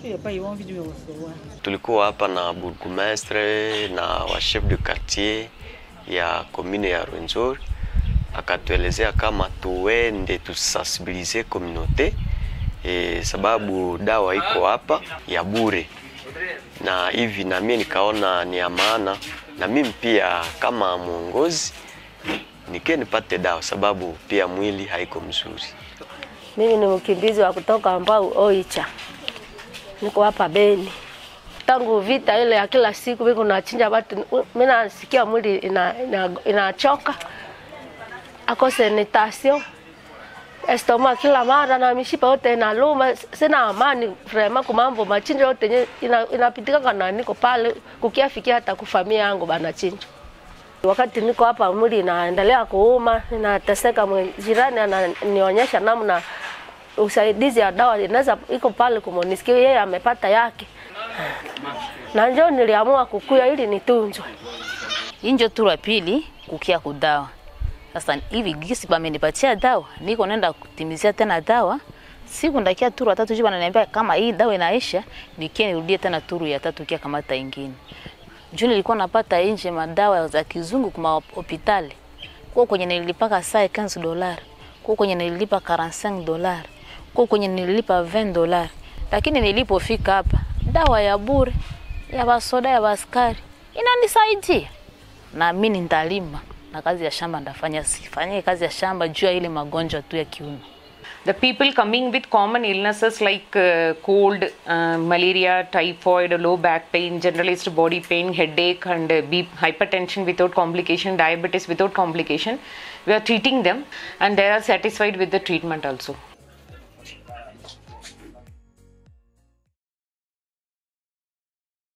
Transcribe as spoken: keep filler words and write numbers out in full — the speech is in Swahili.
Tulikuwa hapa na burgomestre na wa chef de quartier ya commune ya Rwenzori, akatuelezea kama tuende tusensibilize communauté e, sababu dawa iko hapa ya bure, na hivi na mimi nikaona ni ya maana na mimi pia kama muongozi nike nipate dawa, sababu pia mwili haiko mzuri. Mimi ni mkimbizi wa kutoka ambao Oicha, niko hapa Beni. Tangu vita ile ya kila siku biko nachinja watu, mimi nasikia mwili ina inachoka ina akose nitasio estoma kila mara na mishipa yote inaluma, sina amani vraiment kwa mambo machinjo yote inapitika ina kana niko pale kukiafikia hata kufamia yangu bana chinjo. Wakati niko hapa mwili inaendelea kuuma, ninateseka, jirani ananionyesha namna usaidizi ya dawa inaweza iko pale kwa MONUSCO, yeye amepata yake. Na njoo niliamua kukuya ili nitunzwe. Injo turu ya pili kukia kudawa. Sasa hivi gisi bamenipatia dawa, niko nenda kutimizia tena dawa. Siku ndakia turu ya tatu jibu ananiambia kama hii dawa inaisha, nikie nirudie tena turu ya tatu kia kamata ingine. Juu nilikuwa napata nje madawa za kizungu kwa hospitali. Kwa kwenye nilipaka saa quinze dollars, kwa kwenye nilipa arobaini na tano dollars, kwa kwenye nilipa ishirini dollars. Lakini nilipofika hapa, dawa ya bure, ya basoda, ya baskari inanisaidia. Na mimi nitalima na kazi ya shamba ndafanya, sifanye kazi ya shamba juu ya ile magonjwa tu ya kiuno. The people coming with common illnesses like uh, cold, uh, malaria, typhoid, low back pain, generalized body pain, headache and uh, B P, hypertension without complication, diabetes without complication, we are treating them and they are satisfied with the treatment also.